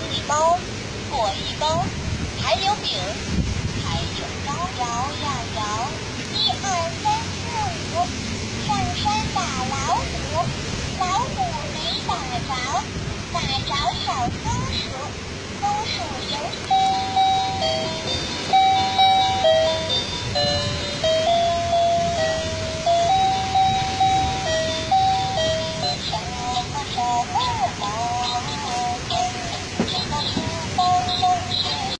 一包，过一沟，还有饼，还有糕，摇呀摇，1、2、3、4、5，上山打老虎，老虎没打着，打着小松鼠，松鼠游戏。